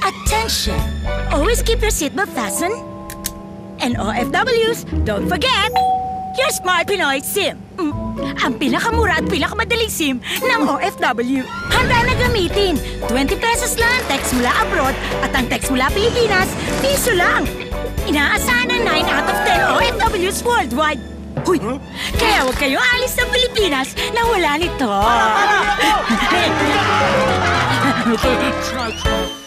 Attention! Always keep your seatbelt fastened. And OFWs, don't forget your Smart Pinoy SIM. Ang pinakamura at pinakamadaling SIM ng OFW. Handa na gamitin. 20 pesos lang ang text mula abroad at ang text mula Pilipinas, piso lang. Inaasahan ng 9 out of 10 OFWs worldwide. Huy! Kaya huwag kayo alis sa Pilipinas na wala nito.